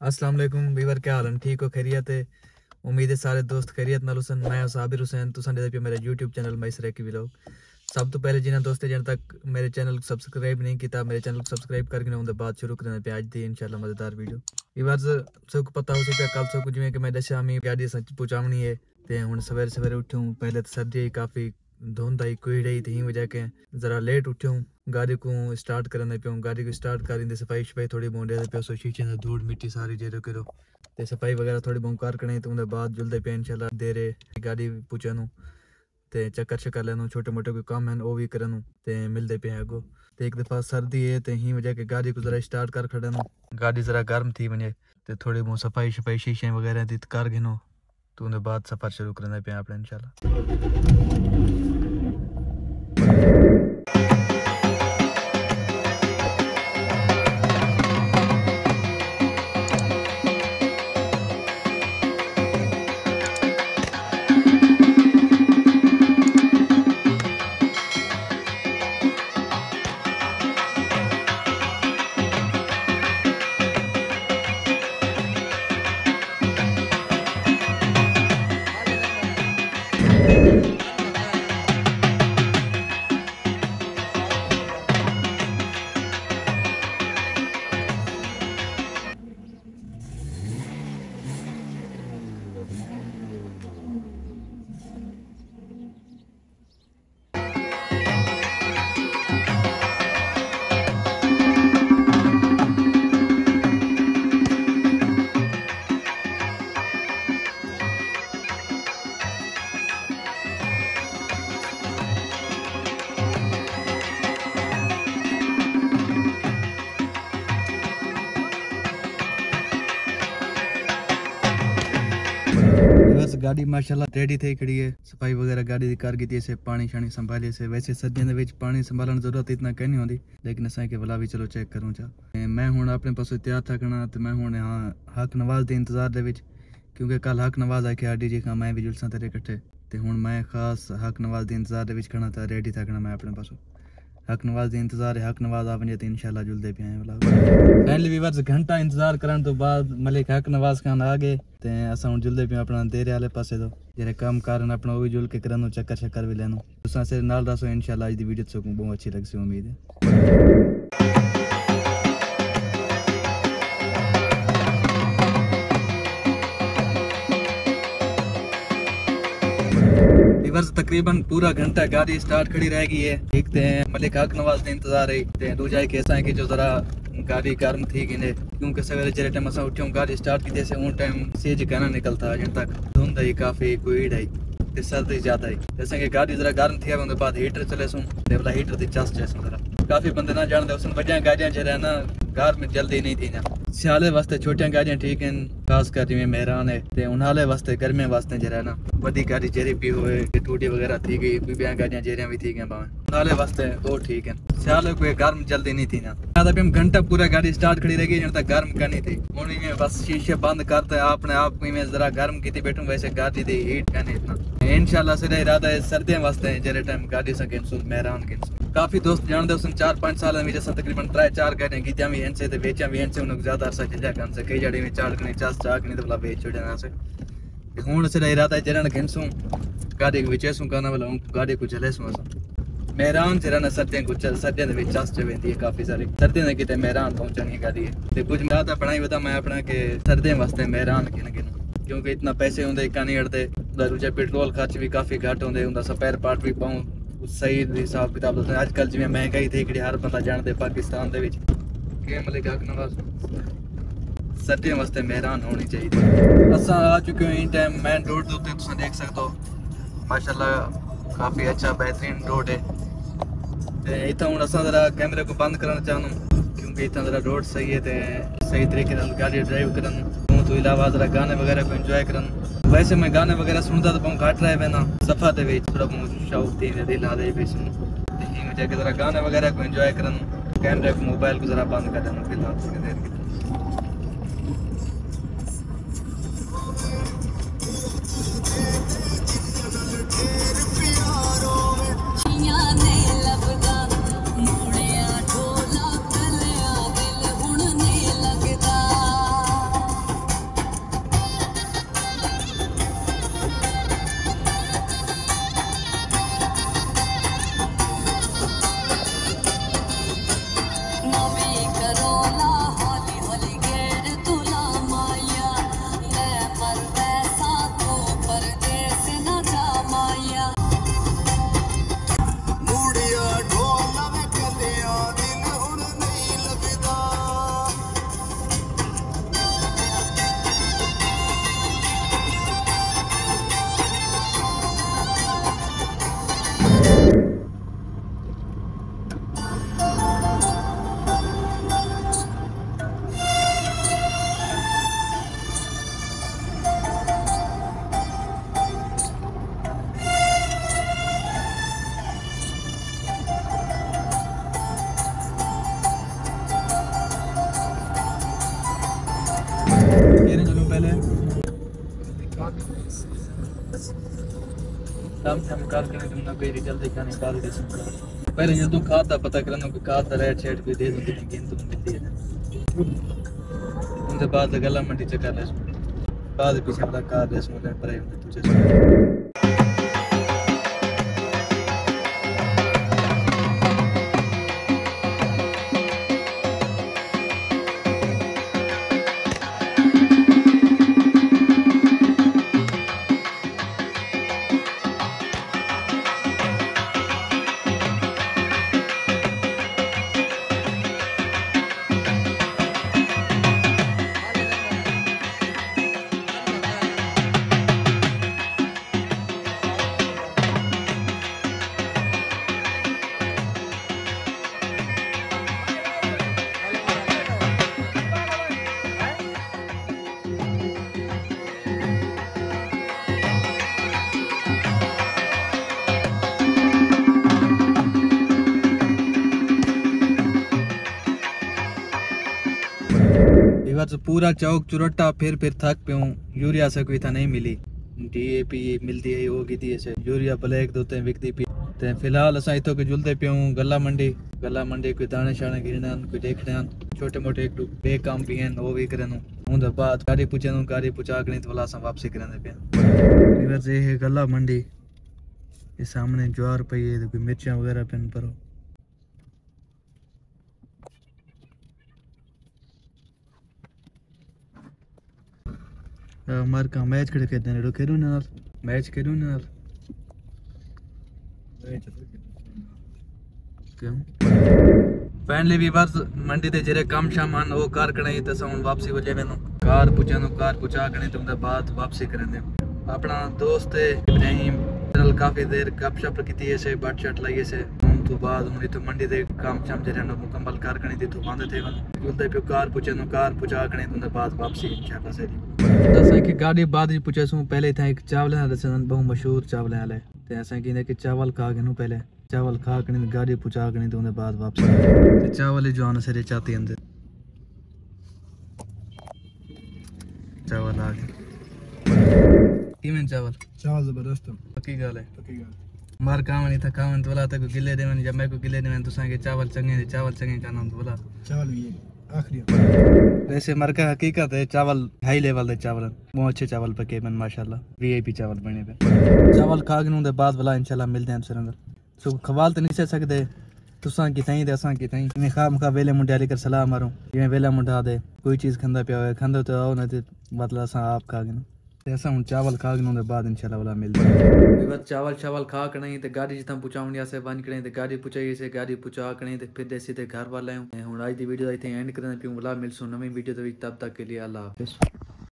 अस्सलाम वालेकुम वीवर, क्या हाल है? ठीक हो? खैरियत है? उम्मीद है सारे दोस्त खैरियत नाल हुसन। मैं साबिर हुसैन, तुसां दे पे मेरा यूट्यूब चैनल मैसरे की व्लॉग। सब तो पहले जिन्हें दोस्त जिन तक मेरे चैनल को सब्सक्राइब नहीं किया, मेरे चैनल को सब्सक्राइब करके उनके बाद शुरू करने पे आज दी इंशाल्लाह मजेदार वीडियो। वीवर सबको पता हो सके कल सबको जिवें कि मैं दशा मी गाड़ी सच पहुंचावनी है ते हुन सवेरे सवेरे उठूं। पहले तो सर्दी काफ़ी धुंध आई कोई रही थी वजह के जरा लेट उठूं। गाड़ी को स्टार्ट करने पे गाड़ी को स्टार्ट करें सफाई शफाई थोड़ी बहुत पे शीशे से धूड़ मिट्टी सारी जेरो करो ते सफाई वगैरह थोड़ी बहुत कर करें तो उनके बाद जुलते पे इंशाल्लाह देरे गाड़ी पूछनू ते चक्कर शक्कर लेनू छोटे मोटे कोई काम है वो भी करनू ते मिलते पे अगो। तो एक दफ़ा सर्दी है तो ही वजह के गाड़ी को जरा स्टार्ट कर खड़नू गाड़ी जरा गर्म थी वने तो थोड़ी बहुत सफाई शफाई शीशे वगैरह दी कर गिनो तो उनके बाद सफ़र शुरू करने पे आप इंशाल्लाह। बस गाड़ी माशाल्लाह रेडी थी खड़ी है। सफाई वगैरह गाड़ी कर की से पानी शानी संभाले से वैसे सर्दियों के पानी संभालने जरूरत इतना कहीं नहीं होती लेकिन असा के भला भी चलो चेक करूँ चा। मैं हूँ अपने पासों तैयार था करना तो मैं हूँ यहाँ हक नवाज के इंतजार दे क्योंकि कल हक नवाज आके आडी जी का मैं भी जुलसा तेरे कट्ठे तो हूँ मैं खास हक नवाज के इंतजार दे खड़ा था रेडी था करना मैं अपने पासों हक नवाज के इंतजार है। हक नवाज आ वजे तो इंशाल्लाह जुलते पे आए वाला फाइनली व्यूअर्स घंटा इंतजार करने तो बाद मलिक हक नवाज खान आ गए ते असा हुन जुलदे पे अपना देरे वाले पासे तो जेरे काम कारण अपना वो भी जुल के करनो चक्कर शक्कर भी लेनो तुसा से नाल रसो इंशाल्लाह। आज दी वीडियो तो बहुत अच्छी लगसी उम्मीद है। तकरीबन पूरा घंटा गाड़ी स्टार्ट खड़ी रह गई है। देखते हैं मलिक हक नवाज ने इंतजार है दूजा कैसा है कि जो जरा गाड़ी गर्म थी कि क्योंकि सवेरे जरे टाइम असा उठ्यों गाड़ी स्टार्ट की जैसे उन टाइम सेज कहना निकलता अजन तक धुंध आई काफी कोई आई ते सर्दी ज्यादा आई जैसे कि गाड़ी जरा गर्म थी उनके बाद हीटर चले सुन वाला हीटर दी चस जैसे जरा काफी बंदे ना जानते उस वजह गाड़ियां जो है ना गर्म जल्दी नहीं थी ना। सियाले वास्ते छोटियां गाड़ियां ठीक हैं खास कर जिवें मेहरान है ते उन्हाले वास्ते गर्मी वास्ते जो है ना बड़ी गाड़ी जेरी भी होए टूटी वगैरह थी गई बीबियां गाड़ियां जेरियां भी थी गई भावे उन्हाले वास्ते वो ठीक है। सियाले कोई गर्म जल्दी नहीं थी ना ज्यादा हम घंटा पूरा गाड़ी स्टार्ट खड़ी रह गई जब तक गर्म करनी थी हुन में बस शीशे बंद करते अपने आप में जरा गर्म की बैठूं वैसे गाड़ी दी हीट करनी इतना इंशाल्लाह से इरादा है सर्दियों वास्ते जेरे टाइम गाड़ी से गिनसू मेहरान गिनसू काफी दोस्त जानते उसन 4-5 साल में जैसा तकरीबन 3-4 गाड़ियां कीतियां भी इनसे ते बेचा भी इनसे उन ज्यादा अरसा चल जाकन से कई जड़ी में चाड़ कने चास चाकनी तो भला बेच छोड़े ना से हुन से इरादा है जरन गिनसू गाड़ी को विचेसू करना वाला गाड़ी को चलेसू मेहरान से रहना सर्दियों को सर्दियों में चस च वेंदी है काफी सारी सर्दियों में किते मेहरान पहुंचनी गाड़ी है ते कुछ ज्यादा बनाई वदा मैं अपना के सर्दियों वास्ते मेहरान गिन क्योंकि इतना पैसे होंगे इक्का नहीं अड़ते दूजा पेट्रोल खर्च भी काफी घट होंगे उनका स्पेयर पार्ट भी पाऊँ सही हिसाब किताब अजकल जिवें महंगाई थी कि हर बंदा जानते पाकिस्तान के मलिक हक नवाज सर्दियों वास्ते मेहरान होनी चाहिए। असा आ चुके हो इन टाइम मेन रोड के उत्ते तुम देख सकते हो माशाल्लाह काफ़ी अच्छा बेहतरीन रोड है। इतना हूँ असा जरा कैमरे को बंद करना चाहूँ क्योंकि इतना जरा रोड सही है तो सही तरीके गाड़ी ड्राइव करन तो इलावा जरा गाने वगैरह को एंजॉय करन वैसे मैं गाने वगैरह सुनता तो बहुत घट रहे हैं ना सफर के थोड़ा बहुत शौक थी दिल आ रही सुन मुझे जरा गाने वगैरह को एंजॉय करन कैमरे को मोबाइल को जरा बंद कर देना फिलहाल घेरे चलो पहले हम कर के तुमने कोई रिजल्ट देखा नहीं काल दे पहले ये तुम खाद दा पता करना कि खाद दा रेट शेट कोई दे दो कितनी तुम मिलती है उनके बाद गला मंडी चक्कर ले बाद पीछे वाला कार रेस में पर है तुझे तो पूरा चौक चुरट्टा फिर थक पे हूँ यूरिया से कोई था नहीं मिली DAP मिलती है वो की से यूरिया ब्लैक दोते विकती पी ते फिलहाल असा इतो के जुलते पे हूँ गला मंडी कोई दाने शाने गिरने कोई देखने छोटे मोटे एक बे काम भी हैं वो भी करन हूं द बाद गाड़ी पूछा के तो वाला सा वापसी करने पे इधर से है गला मंडी ये सामने ज्वार पे ये कोई मिर्चा वगैरह पेन पर मार का मैच खड़े कहते हैं खेलूं ना मैच खेलूं ना क्यों फाइनली भी बस मंडी ते जरे काम शामान वो कार कणे त साउंड वापसी हो जावे कार पूछा कणे तुम बाद वापसी करने अपना दोस्त इब्राहिम चल काफी देर गपशप की से बाट शट लाइए से तो बाद मुनी तो मंडी दे काम शाम जरे मुकम्मल कार कणे थी तो बांधे थे जुलते पे कार पूछा कणे तुम बाद वापसी इंशाल्लाह से जैसा कि गाड़ी बाद ही पूछे सु पहले था एक चावल रसन बहु मशहूर चावल वाले ते ऐसा कि चावल खा के पहले चावल खा के गाड़ी पूछा के तो बाद वापस ते चावल जो आने से चाहती अंदर चावल आ गए किमें चावल जबरदस्त पक्की गाल है मार कावन था कावन तो बोला तक गिले देवन जब मैं को गिले देवन तो सांगे चावल चंगे का नाम तो बोला चावल भी आखिरी वैसे मर का हकीकत है चावल हाई लेवल दे चावल बहुत अच्छे चावल पके बन माशाल्लाह VIP चावल बने पे चावल खा के दे बाद वाला इंशाल्लाह मिलते हैं अंदर सो खवाल तो नहीं से सकते तुसा की थई दे असा की थई मैं खाम खा वेले मुंडे कर सलाह मारूं ये वेला मुंडा दे कोई चीज खंदा पिया है खंदा तो आओ ना ते मतलब असा आप खा के ऐसा हूं चावल खा के दे बाद इंशाल्लाह वाला मिलते हैं बस चावल खा के नहीं ते गाड़ी जिता पुचावनिया से वन करे ते गाड़ी पुचाई से गाड़ी पुचा के ते फिर देसी ते घर वाले हूं आज दी वीडियो आई थे एंड करने पे वाला मिलसो नवी वीडियो तब तक के लिए अल्लाह हाफिज।